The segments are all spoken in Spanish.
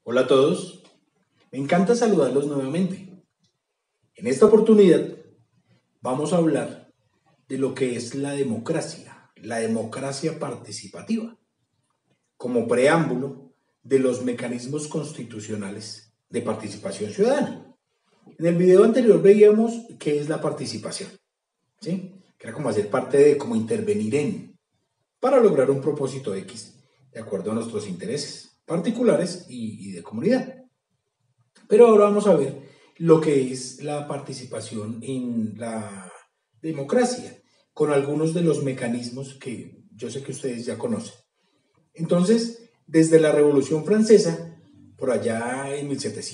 Hola a todos, me encanta saludarlos nuevamente. En esta oportunidad vamos a hablar de lo que es la democracia participativa, como preámbulo de los mecanismos constitucionales de participación ciudadana. En el video anterior veíamos qué es la participación, ¿sí? Que era como hacer parte de, como intervenir en, para lograr un propósito X, de acuerdo a nuestros intereses particulares y de comunidad. Pero ahora vamos a ver lo que es la participación en la democracia, con algunos de los mecanismos que yo sé que ustedes ya conocen. Entonces, desde la Revolución Francesa, por allá en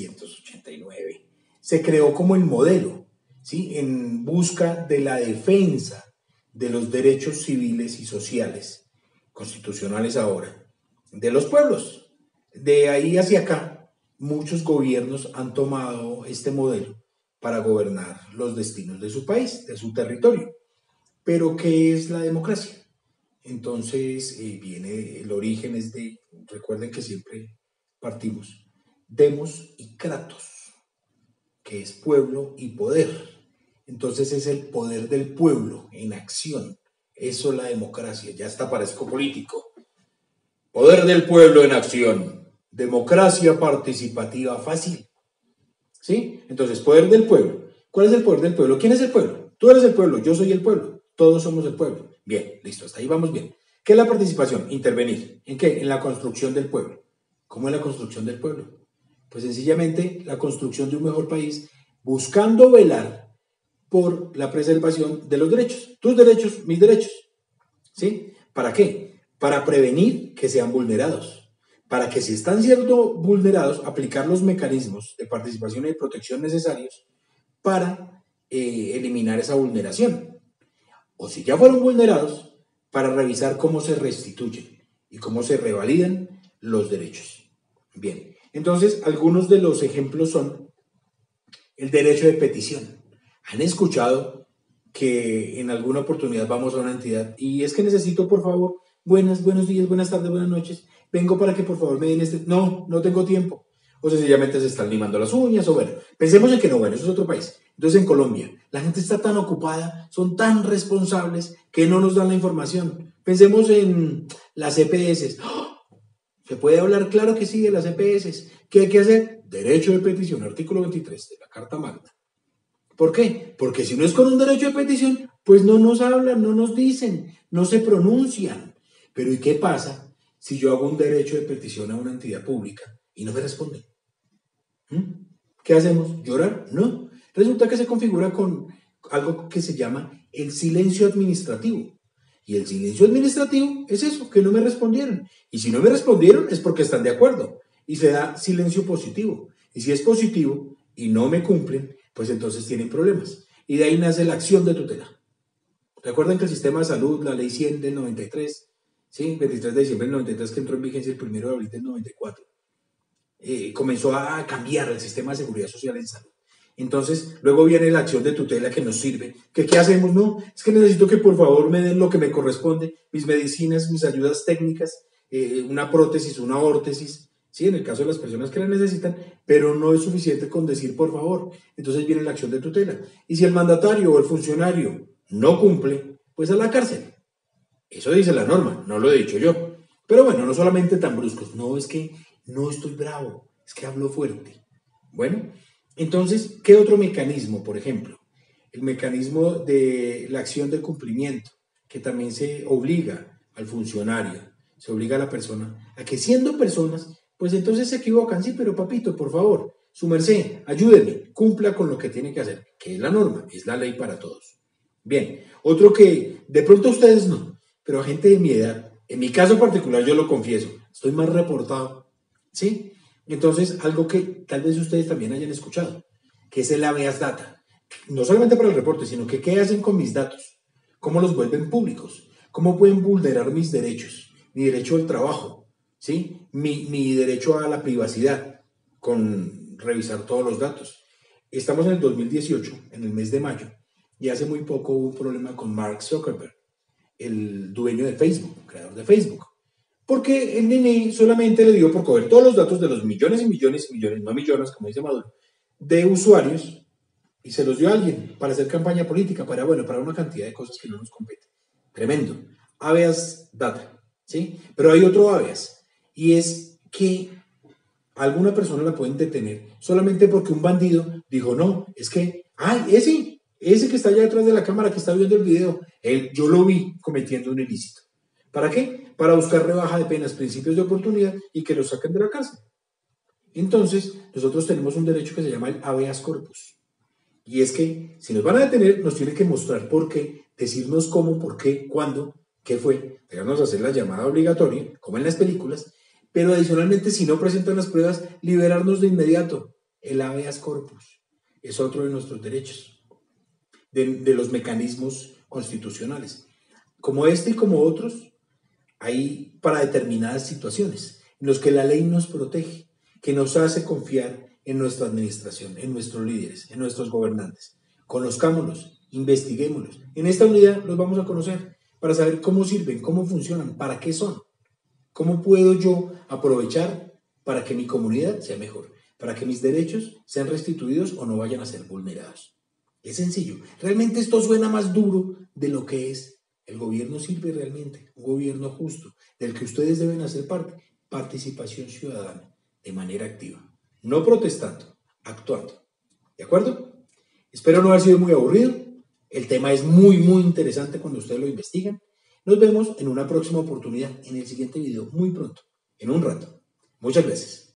1789, se creó como el modelo, ¿sí? En busca de la defensa de los derechos civiles y sociales, constitucionales ahora, de los pueblos. De ahí hacia acá, muchos gobiernos han tomado este modelo para gobernar los destinos de su país, de su territorio. Pero, ¿qué es la democracia? Entonces, viene, el origen es de, recuerden que siempre partimos, demos y kratos, que es pueblo y poder. Entonces es el poder del pueblo en acción. Eso es la democracia, ya está, parezco político. Poder del pueblo en acción. Democracia participativa fácil. ¿Sí? Entonces, poder del pueblo. ¿Cuál es el poder del pueblo? ¿Quién es el pueblo? Tú eres el pueblo, yo soy el pueblo, todos somos el pueblo. Bien, listo, hasta ahí vamos bien. ¿Qué es la participación? Intervenir. ¿En qué? En la construcción del pueblo. ¿Cómo es la construcción del pueblo? Pues sencillamente la construcción de un mejor país buscando velar por la preservación de los derechos. Tus derechos, mis derechos. ¿Sí? ¿Para qué? Para prevenir que sean vulnerados. Para que si están siendo vulnerados, aplicar los mecanismos de participación y protección necesarios para eliminar esa vulneración. O si ya fueron vulnerados, para revisar cómo se restituyen y cómo se revalidan los derechos. Bien, entonces algunos de los ejemplos son el derecho de petición. ¿Han escuchado que en alguna oportunidad vamos a una entidad y es que necesito, por favor, buenos días, buenas tardes, buenas noches, vengo para que por favor me den este... No, no tengo tiempo. O sencillamente se están limando las uñas, o bueno, pensemos en que no, bueno, eso es otro país. Entonces en Colombia, la gente está tan ocupada, son tan responsables que no nos dan la información. Pensemos en las EPS. ¡Oh! ¿Se puede hablar? Claro que sí, de las EPS. ¿Qué hay que hacer? Derecho de petición, artículo 23 de la Carta Magna. ¿Por qué? Porque si no es con un derecho de petición, pues no nos hablan, no nos dicen, no se pronuncian. Pero ¿y qué pasa si yo hago un derecho de petición a una entidad pública y no me responden? ¿Qué hacemos? ¿Llorar? No. Resulta que se configura con algo que se llama el silencio administrativo. Y el silencio administrativo es eso, que no me respondieron. Y si no me respondieron es porque están de acuerdo. Y se da silencio positivo. Y si es positivo y no me cumplen, pues entonces tienen problemas. Y de ahí nace la acción de tutela. Recuerden que el sistema de salud, la ley 100 del 93, ¿sí? 23 de diciembre del 93, que entró en vigencia el 1 de abril del 94, comenzó a cambiar el sistema de seguridad social en salud. Entonces, luego viene la acción de tutela que nos sirve. ¿Qué hacemos? No, es que necesito que por favor me den lo que me corresponde, mis medicinas, mis ayudas técnicas, una prótesis, una órtesis, ¿sí? En el caso de las personas que la necesitan, pero no es suficiente con decir por favor. Entonces viene la acción de tutela. Y si el mandatario o el funcionario no cumple, pues a la cárcel. Eso dice la norma, no lo he dicho yo. Pero bueno, no solamente tan bruscos, no es que no estoy bravo, es que hablo fuerte. Bueno, entonces, ¿qué otro mecanismo, por ejemplo? El mecanismo de la acción de cumplimiento, que también se obliga al funcionario, se obliga a la persona a que siendo personas, pues entonces se equivocan. Sí, pero papito, por favor, su merced, ayúdeme, cumpla con lo que tiene que hacer, que es la norma, es la ley para todos. Bien, otro que de pronto ustedes no, pero a gente de mi edad, en mi caso particular yo lo confieso, estoy más reportado, ¿sí? Entonces, algo que tal vez ustedes también hayan escuchado, que es el habeas data. No solamente para el reporte, sino que qué hacen con mis datos, cómo los vuelven públicos, cómo pueden vulnerar mis derechos, mi derecho al trabajo, ¿sí? Mi derecho a la privacidad, con revisar todos los datos. Estamos en el 2018, en el mes de mayo, y hace muy poco hubo un problema con Mark Zuckerberg, el dueño de Facebook, creador de Facebook. porque el nene solamente le dio por coger todos los datos de los millones y millones y millones, no millones, como dice Maduro, de usuarios y se los dio a alguien para hacer campaña política, para una cantidad de cosas que no nos competen. Tremendo. Habeas data, ¿sí? Pero hay otro habeas, y es que a alguna persona la pueden detener solamente porque un bandido dijo, no, es que, ay, ese que está allá detrás de la cámara que está viendo el video, yo lo vi cometiendo un ilícito. ¿Para qué? Para buscar rebaja de penas, principios de oportunidad y que lo saquen de la cárcel. Entonces, nosotros tenemos un derecho que se llama el habeas corpus. Y es que si nos van a detener, nos tienen que mostrar por qué, decirnos cómo, por qué, cuándo, qué fue, dejarnos hacer la llamada obligatoria, como en las películas, pero adicionalmente, si no presentan las pruebas, liberarnos de inmediato. El habeas corpus es otro de nuestros derechos, de los mecanismos constitucionales. Como este y como otros, hay para determinadas situaciones en las que la ley nos protege, que nos hace confiar en nuestra administración, en nuestros líderes, en nuestros gobernantes. Conozcámoslos, investiguémoslos. En esta unidad los vamos a conocer para saber cómo sirven, cómo funcionan, para qué son. ¿Cómo puedo yo aprovechar para que mi comunidad sea mejor? Para que mis derechos sean restituidos o no vayan a ser vulnerados. Es sencillo. Realmente esto suena más duro de lo que es. El gobierno sirve realmente, un gobierno justo, del que ustedes deben hacer parte. Participación ciudadana, de manera activa. No protestando, actuando. ¿De acuerdo? Espero no haber sido muy aburrido. El tema es muy, muy interesante cuando ustedes lo investigan. Nos vemos en una próxima oportunidad, en el siguiente video, muy pronto, en un rato. Muchas gracias.